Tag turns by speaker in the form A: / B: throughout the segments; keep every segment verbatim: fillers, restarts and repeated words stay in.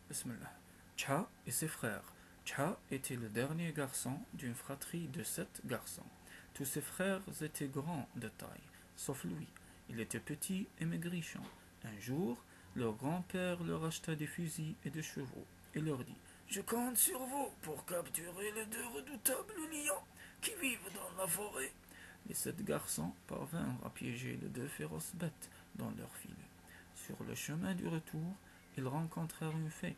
A: Bismillah. Cha et ses frères. Cha était le dernier garçon d'une fratrie de sept garçons. Tous ses frères étaient grands de taille, sauf lui. Il était petit et maigrichon. Un jour, leur grand-père leur acheta des fusils et des chevaux et leur dit: Je compte sur vous pour capturer les deux redoutables lions qui vivent dans la forêt. Les sept garçons parvinrent à piéger les deux féroces bêtes dans leur filet. Sur le chemin du retour, ils rencontrèrent une fée.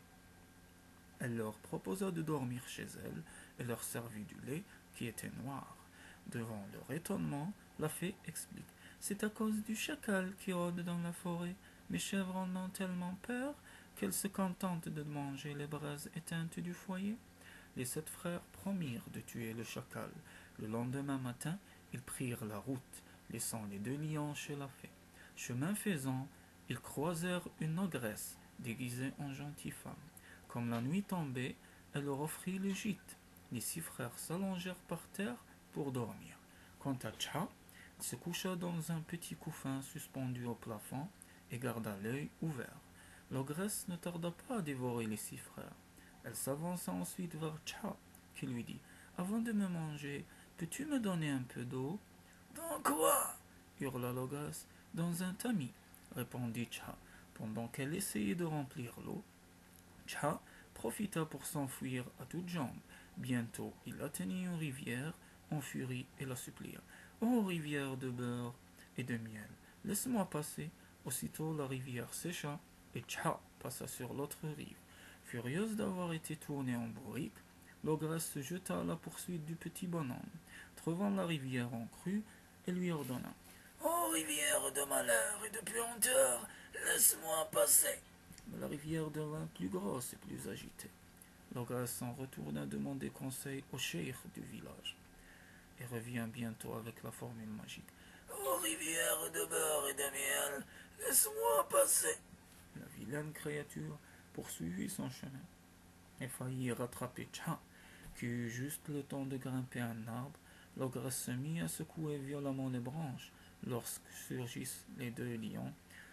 A: Elle leur proposa de dormir chez elle et leur servit du lait qui était noir. Devant leur étonnement, la fée explique: C'est à cause du chacal qui rôde dans la forêt. Mes chèvres en ont tellement peur qu'elles se contentent de manger les braises éteintes du foyer. Les sept frères promirent de tuer le chacal. Le lendemain matin, ils prirent la route, laissant les deux lions chez la fée. Chemin faisant, ils croisèrent une ogresse déguisée en gentille femme. Comme la nuit tombait, elle leur offrit le gîte. Les six frères s'allongèrent par terre pour dormir. Quant à Cha, il se coucha dans un petit couffin suspendu au plafond et garda l'œil ouvert. L'ogresse ne tarda pas à dévorer les six frères. Elle s'avança ensuite vers Cha, qui lui dit: Avant de me manger, peux-tu me donner un peu d'eau? Dans quoi? Hurla l'ogresse. Dans un tamis, répondit Cha. Pendant qu'elle essayait de remplir l'eau, Cha profita pour s'enfuir à toutes jambes. Bientôt, il atteignit une rivière. En furie, et la supplia: Ô rivière de beurre et de miel, laisse-moi passer. Aussitôt, la rivière sécha et Cha passa sur l'autre rive. Furieuse d'avoir été tournée en bourrique, l'ogresse se jeta à la poursuite du petit bonhomme. Trouvant la rivière en crue, elle lui ordonna: Ô rivière de malheur et de puanteur, laisse-moi passer. Mais la rivière devint plus grosse et plus agitée. L'ogresse s'en retourna demander conseil au cheikh du village et revient bientôt avec la formule magique: Ô rivière de beurre et de miel, laisse-moi passer. La vilaine créature poursuivit son chemin et faillit rattraper Cha, qui eut juste le temps de grimper un arbre. L'ogresse se mit à secouer violemment les branches lorsque surgissent les deux lions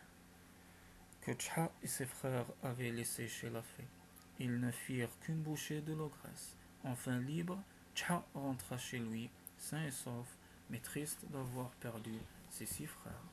A: que Cha et ses frères avaient laissés chez la fée. Ils ne firent qu'une bouchée de l'ogresse. Enfin libre, Cha rentra chez lui, sain et sauf, mais triste d'avoir perdu ses six frères.